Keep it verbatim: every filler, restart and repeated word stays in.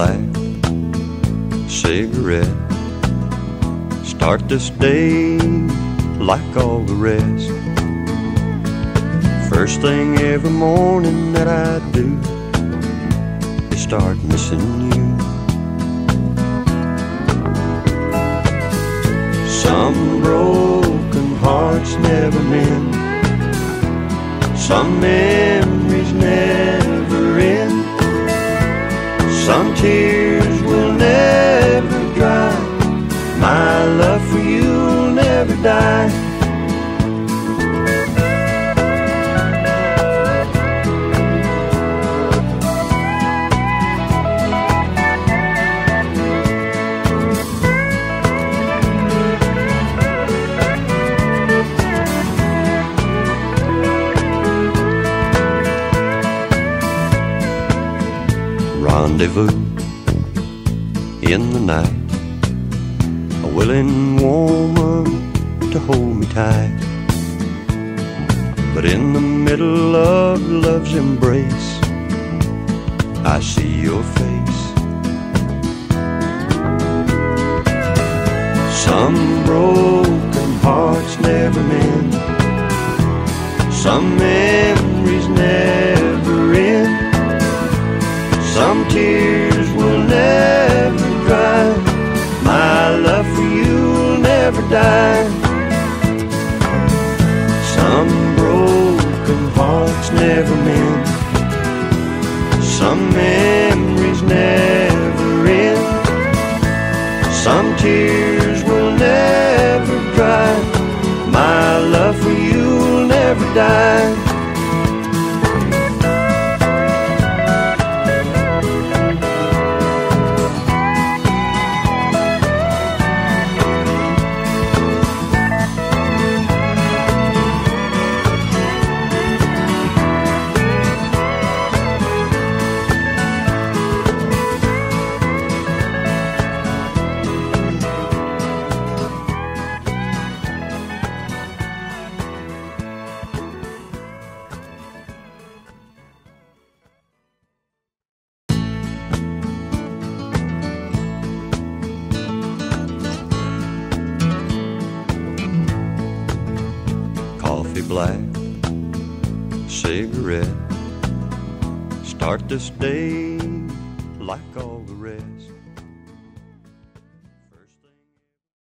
black cigarette. Start this day like all the rest. First thing every morning that I do is start missing you. Some broken hearts never mend, some memories never end, some tears will never dry. My love for you will never die. Rendezvous in the night, a willing woman to hold me tight. But in the middle of love's embrace, I see your face. Some broken hearts never mend, some memories never end, some tears will never dry. My love for you will never die. Some broken hearts never mend, some memories never end, some tears will never dry. My love for you will never die. Coffee black cigarette. Start this day